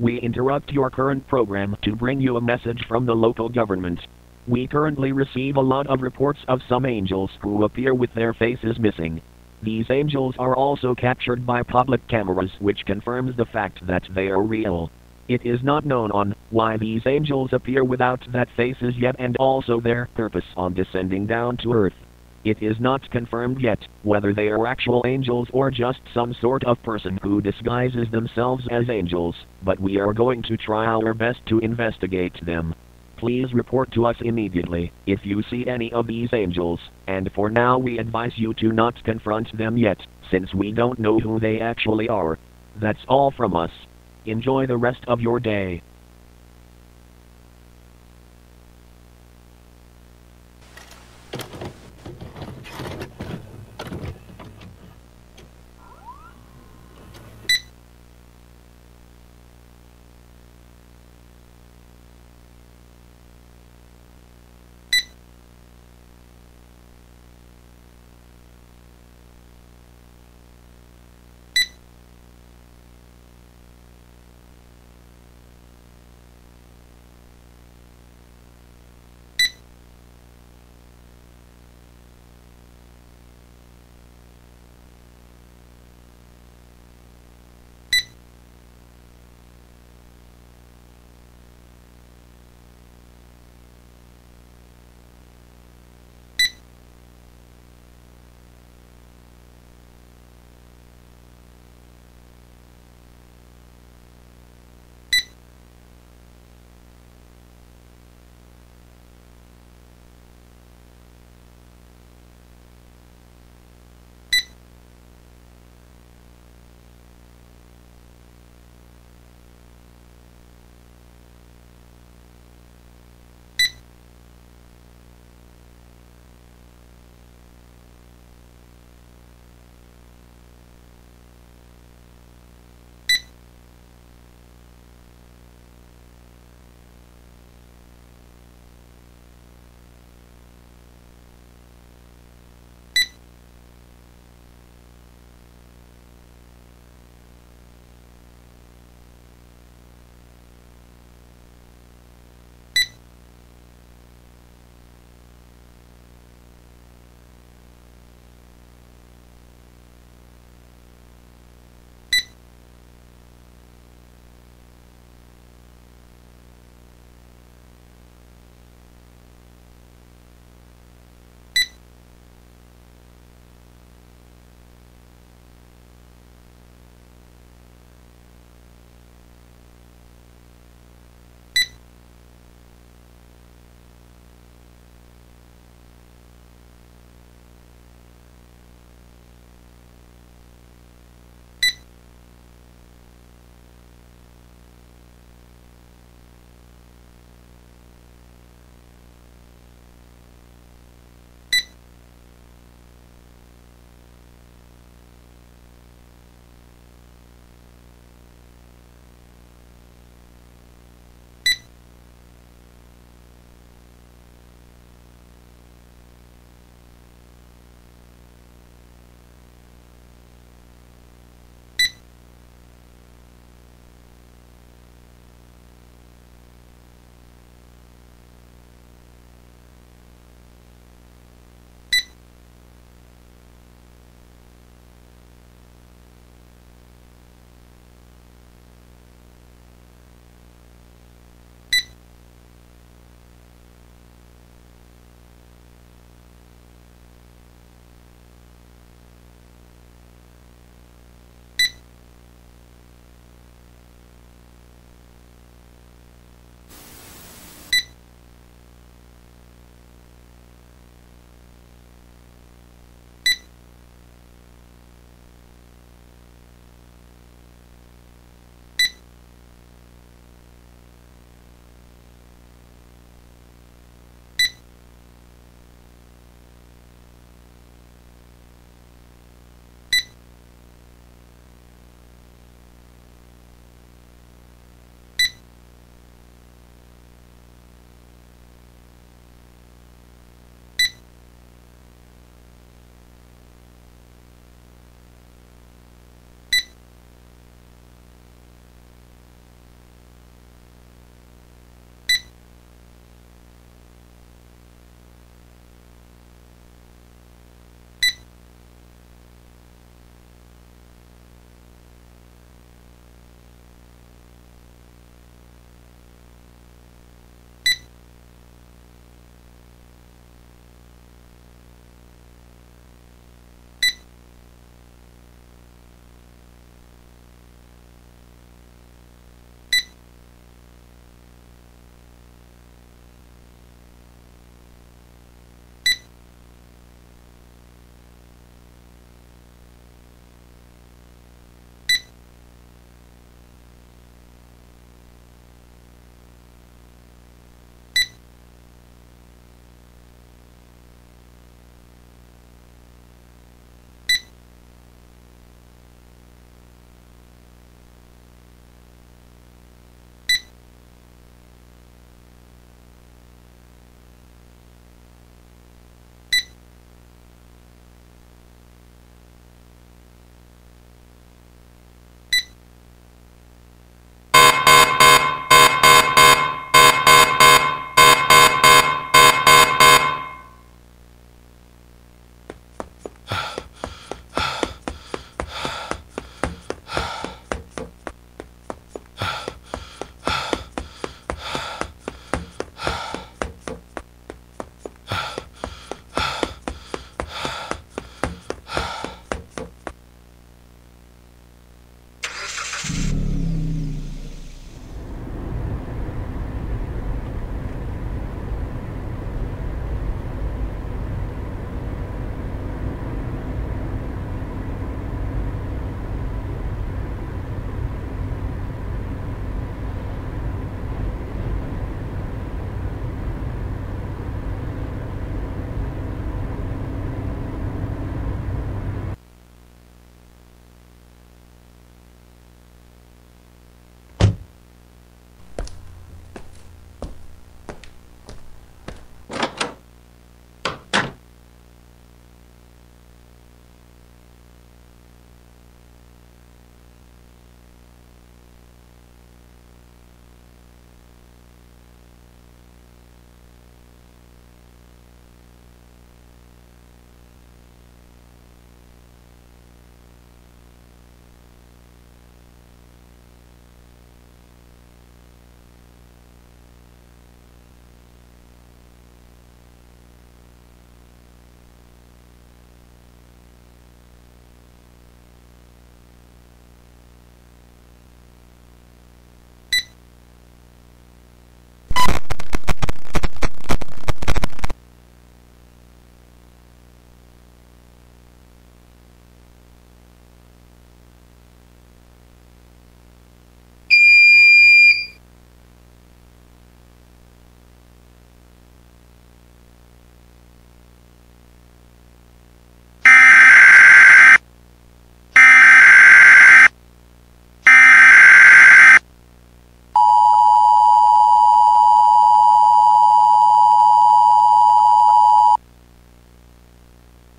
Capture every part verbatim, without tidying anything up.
We interrupt your current program to bring you a message from the local government. We currently receive a lot of reports of some angels who appear with their faces missing. These angels are also captured by public cameras, which confirms the fact that they are real. It is not known on why these angels appear without that faces yet, and also their purpose on descending down to earth. It is not confirmed yet whether they are actual angels or just some sort of person who disguises themselves as angels, but we are going to try our best to investigate them. Please report to us immediately if you see any of these angels, and for now we advise you to not confront them yet, since we don't know who they actually are. That's all from us. Enjoy the rest of your day.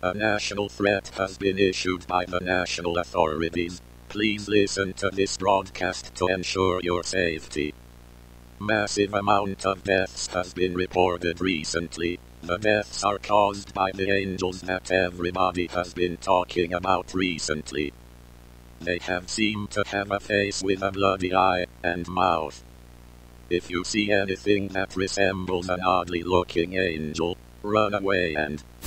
A national threat has been issued by the national authorities. Please listen to this broadcast to ensure your safety. Massive amount of deaths has been reported recently. The deaths are caused by the angels that everybody has been talking about recently. They have seemed to have a face with a bloody eye and mouth. If you see anything that resembles an oddly looking angel, run away and